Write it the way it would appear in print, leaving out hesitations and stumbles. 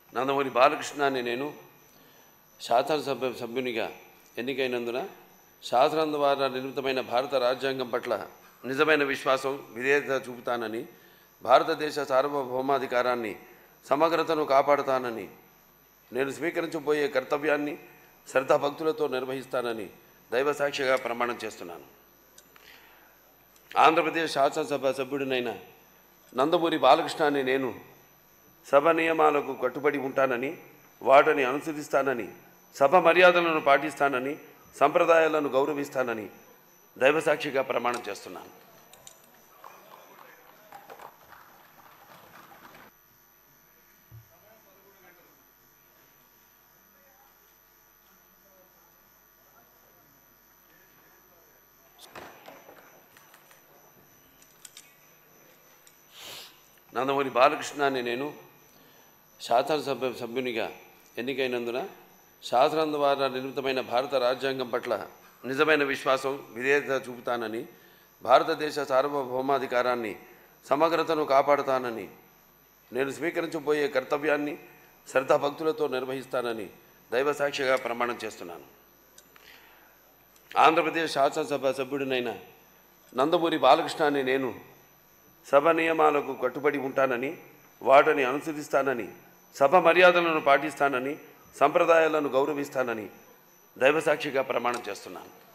నందమూరి బాలకృష్ణ అనే నేను శాసనసభ సభ్యునిగా ఎన్నికైనందున శాసనం ద్వారా నిర్మితమైన భారత రాజ్యాంగం పట్ల నిజమైన విశ్వాసం విధేయత చూపుతానని, భారతదేశ సార్వభౌమాధికారాన్ని సమగ్రతను కాపాడుతానని, నేను స్వీకరించబోయే కర్తవ్యాన్ని శ్రద్ధాభక్తులతో నిర్వహిస్తానని దైవసాక్షిగా ప్రమాణం చేస్తున్నాను. ఆంధ్రప్రదేశ్ శాసనసభ సభ్యుడినైన నందమూరి బాలకృష్ణ అనే నేను సభ నియమాలకు కట్టుబడి ఉంటానని, వాటిని అనుసరిస్తానని, సభ మర్యాదలను పాటిస్తానని, సంప్రదాయాలను గౌరవిస్తానని దైవసాక్షిగా ప్రమాణం చేస్తున్నాను. నందమూరి బాలకృష్ణ అనే నేను శాసనసభ సభ్యునిగా ఎన్నికైనందున శాసనం ద్వారా నిర్మితమైన భారత రాజ్యాంగం పట్ల నిజమైన విశ్వాసం విధేయత చూపుతానని, భారతదేశ సార్వభౌమాధికారాన్ని సమగ్రతను కాపాడుతానని, నేను స్వీకరించబోయే కర్తవ్యాన్ని శ్రద్ధాభక్తులతో నిర్వహిస్తానని దైవసాక్షిగా ప్రమాణం చేస్తున్నాను. ఆంధ్రప్రదేశ్ శాసనసభ సభ్యుడినైన నందమూరి బాలకృష్ణ అనే నేను సభ నియమాలకు కట్టుబడి ఉంటానని, వాటిని అనుసరిస్తానని, సభ మర్యాదలను పాటిస్తానని, సంప్రదాయాలను గౌరవిస్తానని దైవసాక్షిగా ప్రమాణం చేస్తున్నాను.